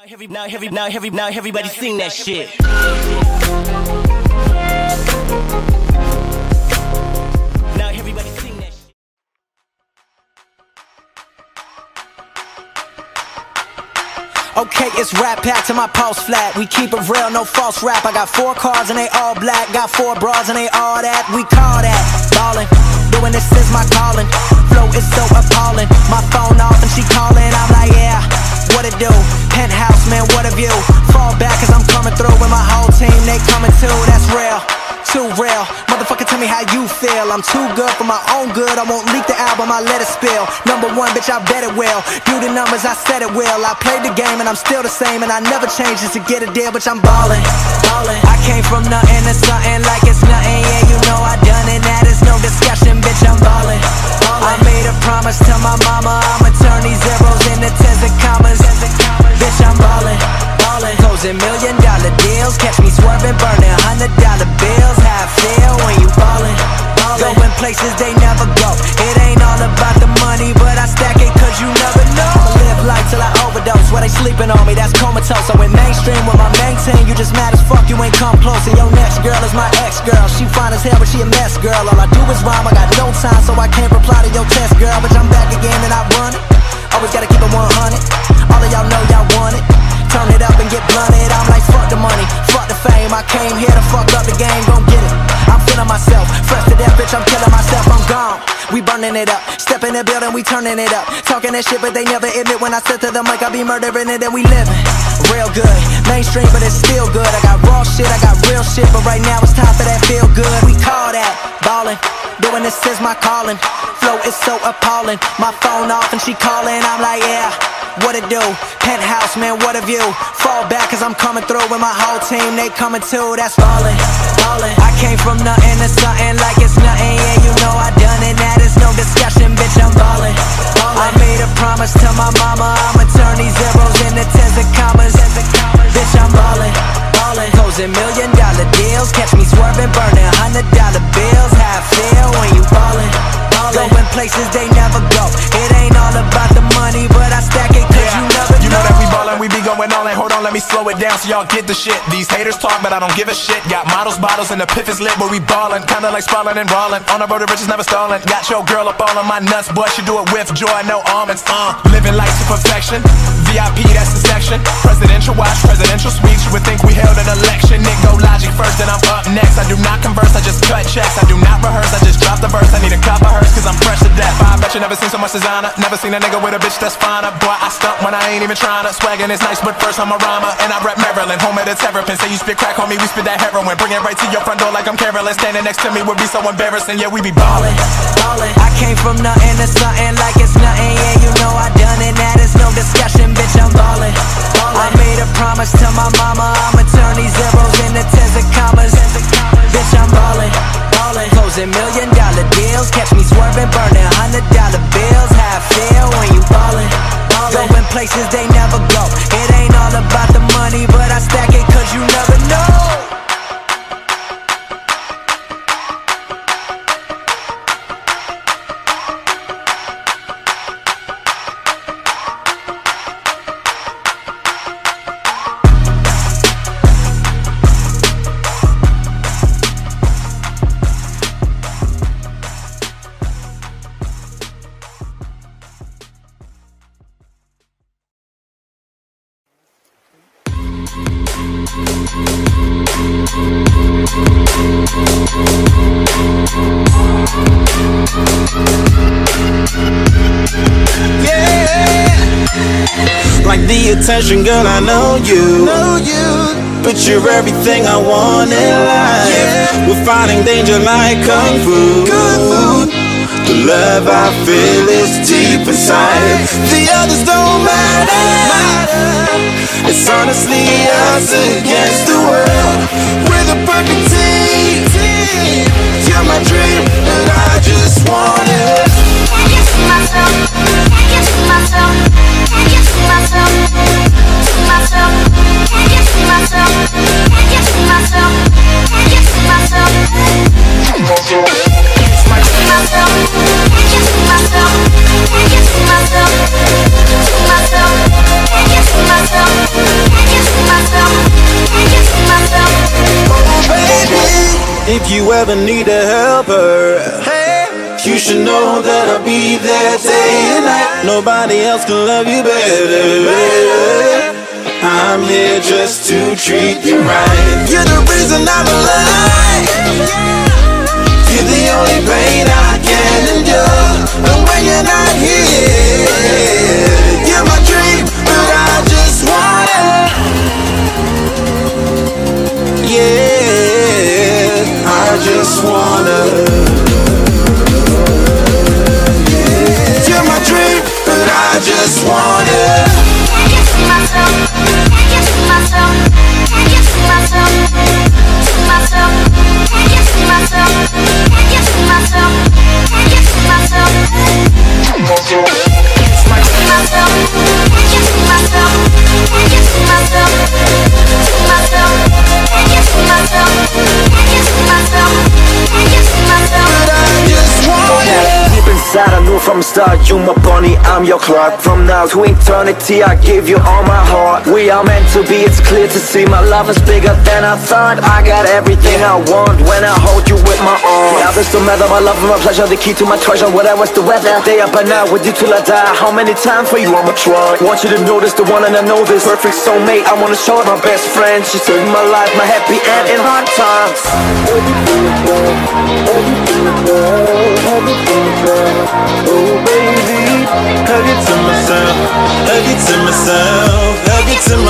Now everybody sing that shit. Now everybody sing that shit. Okay, it's rap pack to my pulse flat. We keep it real, no false rap. I got 4 cars and they all black. Got 4 bras and they all that. We call that ballin'. Doing this is my calling. Flow is so appalling. My phone off and she calling. I'm like, yeah, what it do? Penthouse, man, what a view. Fall back cause I'm coming through with my whole team. They coming too, that's real. Too real. Motherfucker, tell me how you feel. I'm too good for my own good. I won't leak the album, I let it spill. #1, bitch, I bet it will. Do the numbers, I said it will. I played the game and I'm still the same. And I never changed just to get a deal, bitch, I'm ballin', ballin'. I came from nothing to something like it's nothing. Yeah, you know I done it, that is no discussion, bitch, I'm ballin', ballin'. I made a promise to my mama, I'ma turn these zeros into tens and commas. Bitch, I'm ballin', ballin'. Closing $1 million deals. Catch me swerving, burning $100 bills. How I feel when you ballin', ballin'. Going places they never go. It ain't all about the money, but I stack it cause you never know. I'ma live life till I overdose. Where they sleeping on me, that's comatose. I went mainstream with my main team. You just mad as fuck, you ain't come close. And your next girl is my ex-girl. She fine as hell, but she a mess, girl. All I do is rhyme, I got no time, so I can't reply to your test, girl. But I'm back again and I run it. Always gotta keep it 100. All of y'all know y'all want it. Turn it up and get blunted. I'm like, fuck the money, fuck the fame. I came here to fuck up the game, gon' get it. I'm feeling myself, fresh to death, bitch, I'm killing myself, I'm gone. We burning it up, step in the building, we turning it up. Talking that shit, but they never admit when I sit to the mic, I be murdering it and we living real good. Mainstream, but it's still good. I got raw shit, I got real shit, but right now it's time for that feel good. We call that ballin'. Doing this is my calling. Flow is so appalling. My phone off and she calling. I'm like, yeah, what it do? Penthouse, man, what a view. Fall back cause I'm coming through with my whole team. They coming too, that's ballin', ballin'. I came from nothing to something like it's nothing. Yeah, you know I done it, that is no discussion, bitch, I'm ballin', ballin'. I made a promise to my mama, I'ma turn these zeros into tens and commas. Bitch, I'm ballin', ballin'. Closing $1 million deals. Catch me swerving, burning $100 bills. How I feel when you ballin', ballin'. Going places they never go. It ain't all about the money, but I stack it cause you never know. You know that we ballin', we be going all in. Hold on, let me slow it down so y'all get the shit. These haters talk, but I don't give a shit. Got models, bottles, and the piff is lit, but we ballin'. Kinda like sprawling and rollin'. On the road to riches, never stallin'. Got your girl up all on my nuts, boy, she do it with joy, no almonds. Living life to perfection. VIP, that's the section. Presidential watch, presidential speech. You would think we held an election. Nick go Logic first, then I'm up next. I do not converse, I just cut checks. I do not rehearse, I just drop the verse. I need a cup of hers, cause I'm fresh to death. I bet you never seen so much designer. Never seen a nigga with a bitch that's finer. Boy, I stunt when I ain't even tryna. Swaggin' is nice, but first I'm a rhymer. And I rap Maryland, home of the terrapin. Say you spit crack, homie, we spit that heroin. Bring it right to your front door like I'm careless. Standing next to me would be so embarrassing. Yeah, we be ballin', ballin'. I came from nothing to something like it's nothing. Yeah, you know I done it, that is no discussion, bitch, I'm ballin', ballin'. I made a promise to my mama, I'ma turn these zeros into tens and commas. Bitch, I'm ballin', ballin'. Closing $1 million deals. Catch me swerving, burning $100 bills. How I feel when you ballin', ballin'. Going places they never go. It ain't all about the money, but I stack it cause you never know. Like the attention, girl, I know you. But you're everything I want in life. We're fighting danger like kung fu. The love I feel is deep inside. The others don't matter. It's honestly us against the world. We're the perfect team. You're my dream, but I just want it. Can you see myself? Can you see myself? Can you see myself? See myself? Can you see myself? Can you see myself? Can you see myself? See myself? Can you see myself? Can you see myself? See myself? Can you see myself? if you ever need a helper, you should know that I'll be there day and night. Nobody else can love you better. I'm here just to treat you right. You're the reason I'm alive. You're the only pain I can endure. And when you're not here, you're my dream, but I just wanna, yeah, I just wanna. You're my dream, but I just wanna. Can you see myself? Can you see myself? Can you see myself? See myself? Can you see myself? Can you see myself? Can you see myself? See myself? Can you see myself? Can you see myself? See myself? Can you see myself? Can you see myself? Can you see myself? But I just wanna. Deep inside I knew from the start, you my bunny, I'm your Clark. From now to eternity I give you all my heart. We are meant to be, it's clear to see. My love is bigger than I thought. I got everything I want when I hold you with my arms. Yeah, this don't matter, my love and my pleasure, the key to my treasure. Whatever's the weather, day up and out with you till I die. How many times for you I'ma try? Want you to notice the one and I know this perfect soulmate. I wanna show it my best friend. She saved my life, my happy end in hard times. Oh baby, hug it to myself, hug it to myself, hug it to